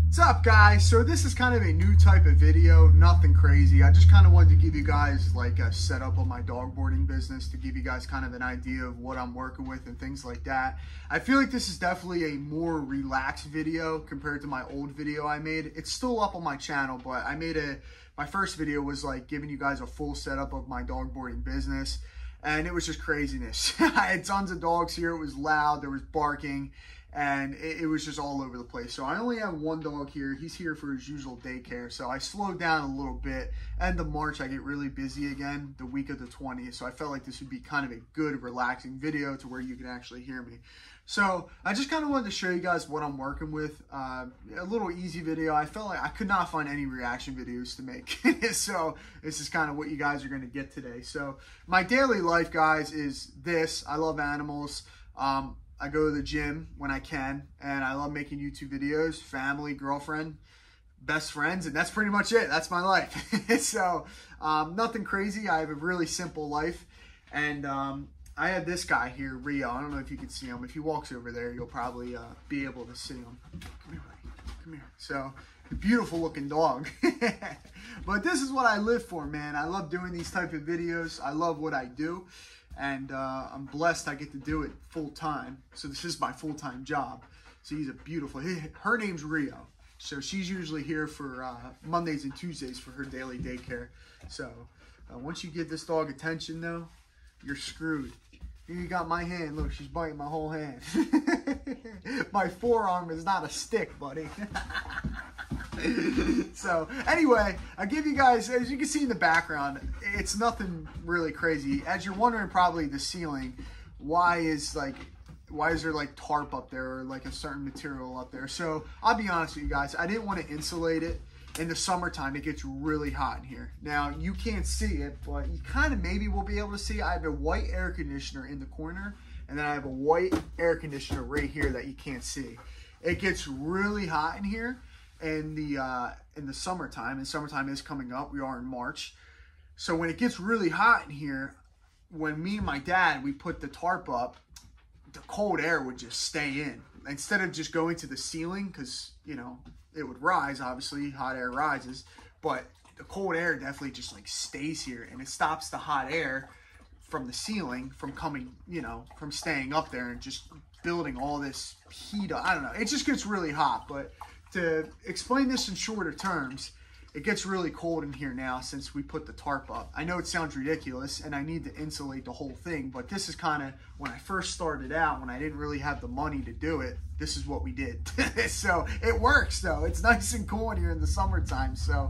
What's up, guys? So this is kind of a new type of video, nothing crazy. I just kind of wanted to give you guys like a setup of my dog boarding business to give you guys kind of an idea of what I'm working with and things like that. I feel like this is definitely a more relaxed video compared to my old video I made. It's still up on my channel, but my first video was like giving you guys a full setup of my dog boarding business, and it was just craziness. I had tons of dogs here. It was loud, there was barking, and it was just all over the place. So I only have one dog here. He's here for his usual daycare. So I slowed down a little bit. End of March, I get really busy again, the week of the 20th. So I felt like this would be kind of a good, relaxing video to where you can actually hear me. So I just kind of wanted to show you guys what I'm working with. A little easy video. I felt like I could not find any reaction videos to make. So this is kind of what you guys are going to get today. So my daily life, guys, is this. I love animals. I go to the gym when I can, and I love making YouTube videos, family, girlfriend, best friends, and that's pretty much it. That's my life. So nothing crazy. I have a really simple life, and I have this guy here, Rio. I don't know if you can see him. If he walks over there, you'll probably be able to see him. Come here, buddy. Come here. So, a beautiful looking dog. But this is what I live for, man. I love doing these type of videos. I love what I do. And I'm blessed I get to do it full time. So this is my full-time job. So he's a beautiful, her name's Rio. So she's usually here for Mondays and Tuesdays for her daily daycare. So once you give this dog attention though, you're screwed. Here you got my hand. Look, she's biting my whole hand. My forearm is not a stick, buddy. So anyway, I give you guys, as you can see in the background, it's nothing really crazy. As you're wondering, probably the ceiling, why is there like tarp up there or like a certain material up there? So I'll be honest with you guys, I didn't want to insulate it. In the summertime, it gets really hot in here. Now, you can't see it, but you kind of maybe will be able to see. I have a white air conditioner in the corner, and then I have a white air conditioner right here that you can't see. It gets really hot in here in the summertime, and summertime is coming up. We are in March. So when it gets really hot in here, when me and my dad, we put the tarp up, the cold air would just stay in. Instead of just going to the ceiling, because, you know, it would rise, obviously, hot air rises, but the cold air definitely just like stays here, and it stops the hot air from the ceiling from coming, you know, from staying up there and just building all this heat up. I don't know, it just gets really hot. But to explain this in shorter terms, it gets really cold in here now since we put the tarp up. I know it sounds ridiculous and I need to insulate the whole thing, but this is kind of when I first started out, when I didn't really have the money to do it, this is what we did. So it works though. It's nice and cool in here in the summertime. So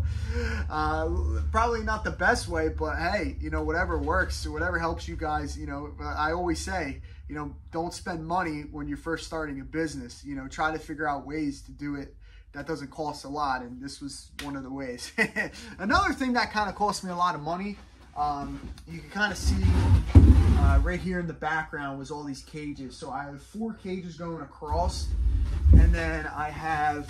probably not the best way, but hey, you know, whatever works, whatever helps you guys. You know, I always say, you know, don't spend money when you're first starting a business. You know, try to figure out ways to do it that doesn't cost a lot, and this was one of the ways. Another thing that kind of cost me a lot of money, you can kind of see right here in the background was all these cages. So I have 4 cages going across, and then I have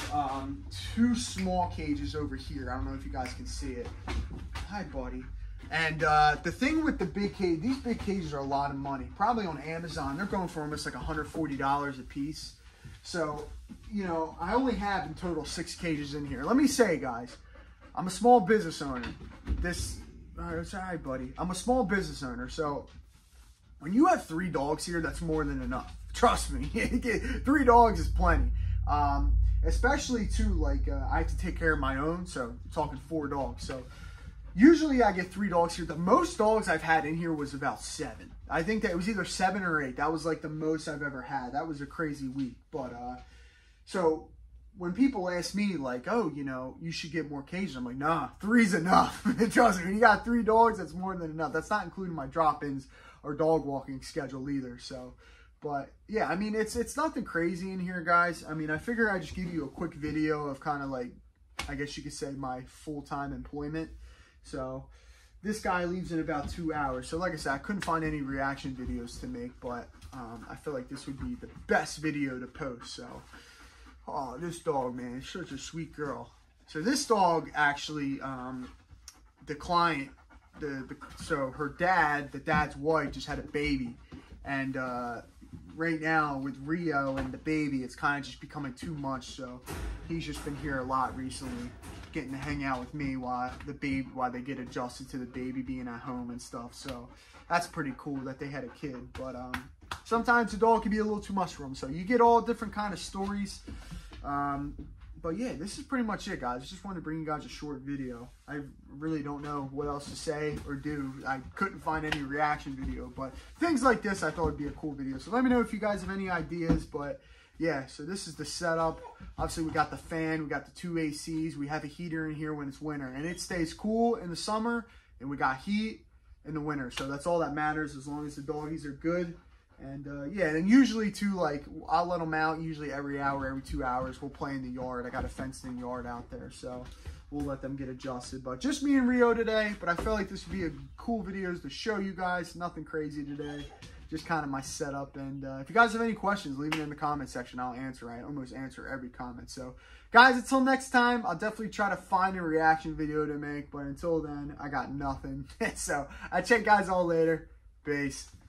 2 small cages over here. I don't know if you guys can see it. Hi, buddy. And the thing with the big cage, these big cages are a lot of money. Probably on Amazon, they're going for almost like $140 a piece. So, you know, I only have in total 6 cages in here. Let me say, guys, I'm a small business owner. Hi, buddy. I'm a small business owner. So when you have 3 dogs here, that's more than enough. Trust me. 3 dogs is plenty. Especially too, like, I have to take care of my own. So I'm talking 4 dogs. So usually I get 3 dogs here. The most dogs I've had in here was about 7. I think that it was either 7 or 8. That was like the most I've ever had. That was a crazy week. But so when people ask me like, oh, you know, you should get more cages, I'm like, nah, 3's enough. Trust me, when you got 3 dogs, that's more than enough. That's not including my drop-ins or dog walking schedule either. So, but yeah, I mean, it's nothing crazy in here, guys. I mean, I figure I'd just give you a quick video of kind of like, I guess you could say, my full-time employment. So this guy leaves in about 2 hours. So like I said, I couldn't find any reaction videos to make, but I feel like this would be the best video to post. So, oh, this dog, man, it's such a sweet girl. So this dog actually, the client, so her dad, the dad's wife, just had a baby, and right now with Rio and the baby, it's kind of just becoming too much. So he's just been here a lot recently, getting to hang out with me while they get adjusted to the baby being at home and stuff. So that's pretty cool that they had a kid. But sometimes the dog can be a little too much for them. So you get all different kind of stories. But yeah, this is pretty much it, guys. Just wanted to bring you guys a short video. I really don't know what else to say or do. I couldn't find any reaction video, but things like this I thought would be a cool video. So let me know if you guys have any ideas. But yeah, so this is the setup. Obviously, we got the fan, we got the 2 ACs, we have a heater in here when it's winter, and it stays cool in the summer, and we got heat in the winter. So that's all that matters, as long as the doggies are good. And yeah, and usually too, like, I'll let them out usually every hour, every 2 hours. We'll play in the yard. I got a fenced in yard out there, so we'll let them get adjusted. But just me and Rio today, but I felt like this would be a cool video to show you guys. Nothing crazy today, just kind of my setup. And if you guys have any questions, leave it in the comment section. I'll answer. I almost answer every comment. So guys, until next time, I'll definitely try to find a reaction video to make, but until then, I got nothing. So I'll check guys all later. Peace.